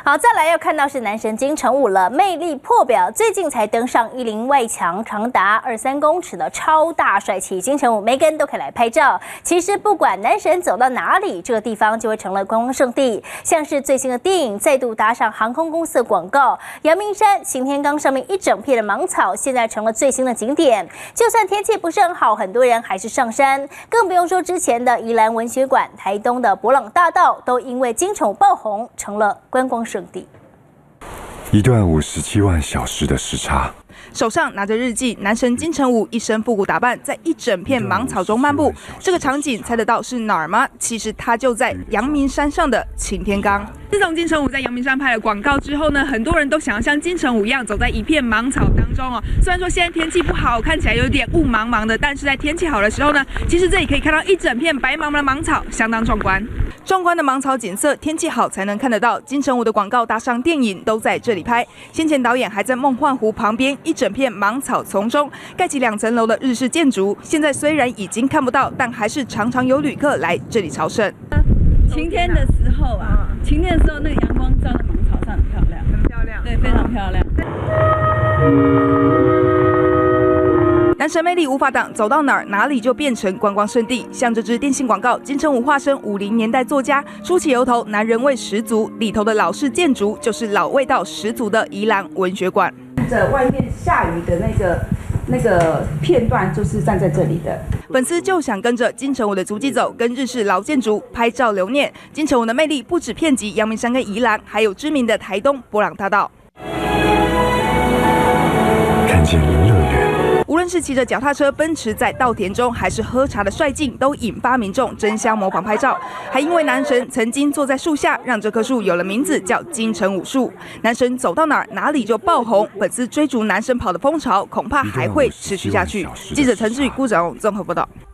好，再来要看到是男神金城武了，魅力破表，最近才登上101外墙，长达23公尺的超大帅气金城武，每个人都可以来拍照。其实不管男神走到哪里，这个地方就会成了观光胜地。像是最新的电影再度搭上航空公司的广告，阳明山擎天岗上面一整片的芒草，现在成了最新的景点。就算天气不是很好，很多人还是上山，更不用说之前的宜兰文学馆、台东的伯朗大道，都因为金城武爆红，成了观光胜地。 一段57万小时的时差。 手上拿着日记，男神金城武一身复古打扮，在一整片芒草中漫步。这个场景猜得到是哪儿吗？其实他就在阳明山上的擎天岗。自从金城武在阳明山拍了广告之后呢，很多人都想要像金城武一样走在一片芒草当中哦。虽然说现在天气不好，看起来有点雾茫茫的，但是在天气好的时候呢，其实这里可以看到一整片白茫茫的芒草，相当壮观。壮观的芒草景色，天气好才能看得到。金城武的广告搭上电影都在这里拍。先前导演还在梦幻湖旁边一整片芒草丛中盖起2层楼的日式建筑，现在虽然已经看不到，但还是常常有旅客来这里朝圣。 晴天的时候啊，晴天的时候那个阳光照在芒草上很漂亮，很漂亮，对，非常漂亮。 男神魅力无法挡，走到哪儿哪里就变成观光胜地。像这支电信广告，金城武化身50年代作家，梳起油头，男人味十足。里头的老式建筑就是老味道十足的宜兰文学馆。 着外面下雨的那个片段，就是站在这里的。 粉丝就想跟着金城武的足迹走，跟日式老建筑拍照留念。金城武的魅力不止遍及阳明山跟宜兰，还有知名的台东伯朗大道。 看见林乐园。 无论是骑着脚踏车奔驰在稻田中，还是喝茶的帅劲，都引发民众争相模仿拍照。还因为男神曾经坐在树下，让这棵树有了名字，叫金城武树。男神走到哪儿，哪里就爆红，粉丝追逐男神跑的风潮，恐怕还会持续下去。记者陈志宇、顾展荣综合报道。